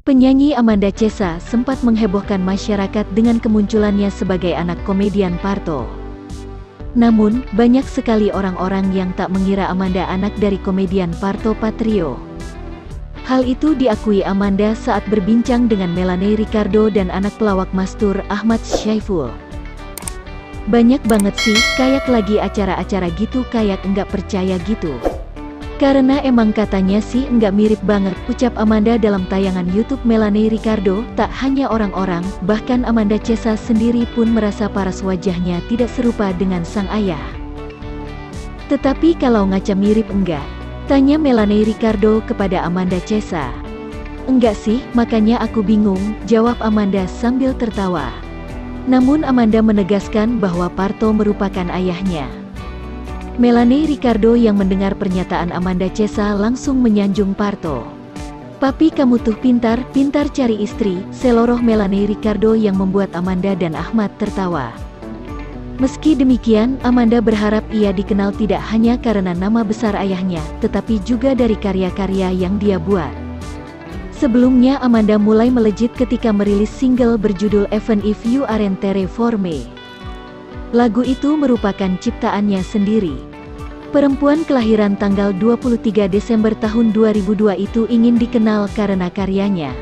Penyanyi Amanda Chesa sempat menghebohkan masyarakat dengan kemunculannya sebagai anak komedian Parto. Namun, banyak sekali orang-orang yang tak mengira Amanda anak dari komedian Parto Patrio. Hal itu diakui Amanda saat berbincang dengan Melanie Ricardo dan anak pelawak Mastur Ahmad Syaiful. Banyak banget sih, kayak lagi acara-acara gitu kayak enggak percaya gitu. Karena emang katanya sih enggak mirip banget, ucap Amanda dalam tayangan YouTube Melanie Ricardo. Tak hanya orang-orang, bahkan Amanda Chesa sendiri pun merasa paras wajahnya tidak serupa dengan sang ayah. Tetapi kalau ngaca mirip enggak? Tanya Melanie Ricardo kepada Amanda Chesa. Enggak sih, makanya aku bingung, jawab Amanda sambil tertawa. Namun Amanda menegaskan bahwa Parto merupakan ayahnya. Melanie Ricardo yang mendengar pernyataan Amanda Chesa langsung menyanjung Parto. "Papi kamu tuh pintar cari istri," seloroh Melanie Ricardo yang membuat Amanda dan Ahmad tertawa. Meski demikian, Amanda berharap ia dikenal tidak hanya karena nama besar ayahnya, tetapi juga dari karya-karya yang dia buat. Sebelumnya Amanda mulai melejit ketika merilis single berjudul Even If You Aren't There For Me. Lagu itu merupakan ciptaannya sendiri. Perempuan kelahiran tanggal 23 Desember tahun 2002 itu ingin dikenal karena karyanya.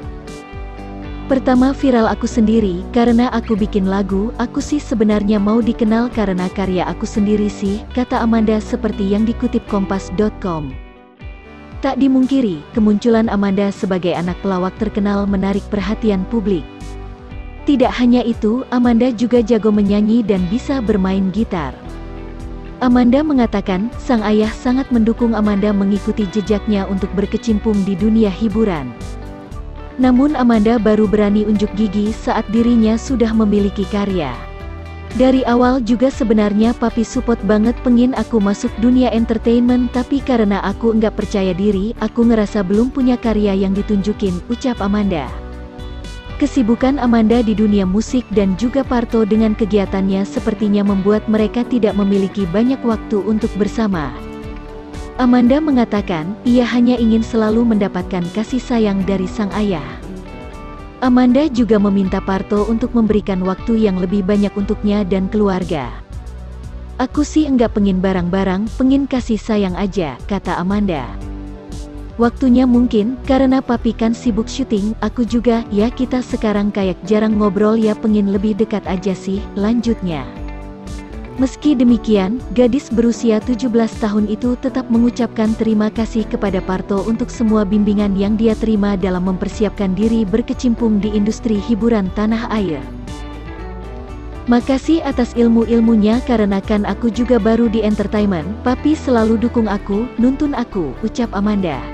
"Pertama viral aku sendiri, karena aku bikin lagu, aku sih sebenarnya mau dikenal karena karya aku sendiri sih," kata Amanda seperti yang dikutip Kompas.com. Tak dimungkiri, kemunculan Amanda sebagai anak pelawak terkenal menarik perhatian publik. Tidak hanya itu, Amanda juga jago menyanyi dan bisa bermain gitar. Amanda mengatakan, sang ayah sangat mendukung Amanda mengikuti jejaknya untuk berkecimpung di dunia hiburan. Namun Amanda baru berani unjuk gigi saat dirinya sudah memiliki karya. "Dari awal juga sebenarnya papi support banget pengin aku masuk dunia entertainment, tapi karena aku nggak percaya diri, aku ngerasa belum punya karya yang ditunjukin," ucap Amanda. Kesibukan Amanda di dunia musik dan juga Parto dengan kegiatannya sepertinya membuat mereka tidak memiliki banyak waktu untuk bersama. Amanda mengatakan, ia hanya ingin selalu mendapatkan kasih sayang dari sang ayah. Amanda juga meminta Parto untuk memberikan waktu yang lebih banyak untuknya dan keluarga. "Aku sih enggak pengin barang-barang, pengin kasih sayang aja," kata Amanda. "Waktunya mungkin, karena papi kan sibuk syuting, aku juga, ya kita sekarang kayak jarang ngobrol ya pengin lebih dekat aja sih," lanjutnya. Meski demikian, gadis berusia 17 tahun itu tetap mengucapkan terima kasih kepada Parto untuk semua bimbingan yang dia terima dalam mempersiapkan diri berkecimpung di industri hiburan tanah air. "Makasih atas ilmu-ilmunya karena kan aku juga baru di entertainment, papi selalu dukung aku, nuntun aku," ucap Amanda.